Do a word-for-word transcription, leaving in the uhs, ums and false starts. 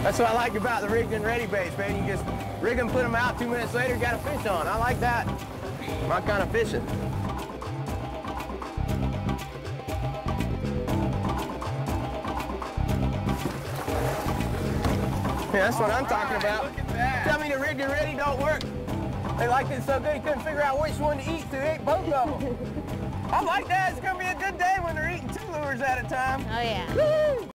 That's what I like about the rigged and ready baits, man. You just rig them, put them out, two minutes later, got a fish on. I like that. My kind of fishing. Yeah, that's what I'm talking about. Look at that. Tell me the rigged and ready don't work. They liked it so good, he couldn't figure out which one to eat, so they ate both of them. I like that. It's going to be a good day when they're eating two lures at a time. Oh, yeah. Woo!